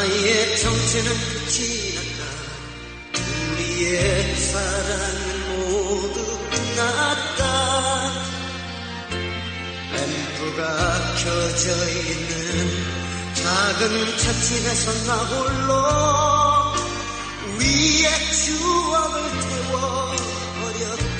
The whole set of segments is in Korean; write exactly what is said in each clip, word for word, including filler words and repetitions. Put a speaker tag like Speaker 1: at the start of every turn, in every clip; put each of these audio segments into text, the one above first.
Speaker 1: 나의 정체는 지났다. 우리의 사랑은 모두 끝났다. 램프가 켜져 있는 작은 찻집에서 나 홀로 위에 추억을 태워버렸다.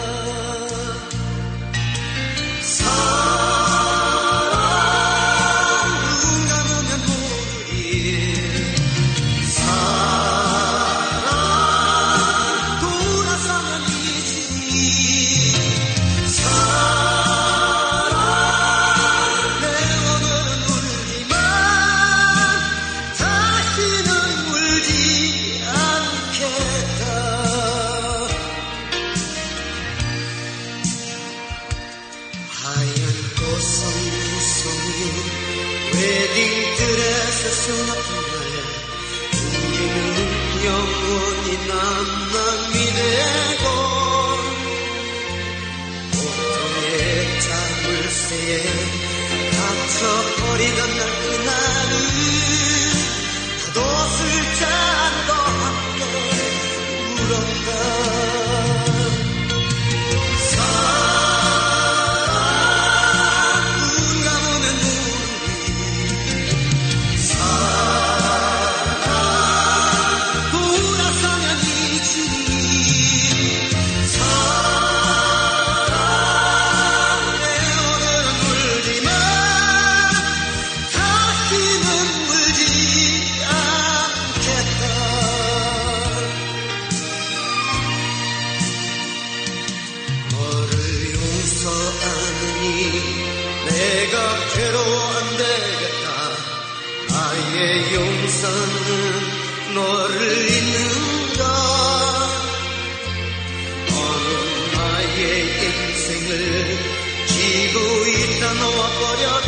Speaker 1: 웨딩드레스 수놓던 날 우리는 영원히 남남이 되고 고통의 자물쇠에 갇혀버리던 날 그날은 파도 술잔과 함께 울었다. 내가 괴로워 안 되겠다. 나의 용서는 너를 잊는다. 어느 나의 인생을 지고 있다 놓아버려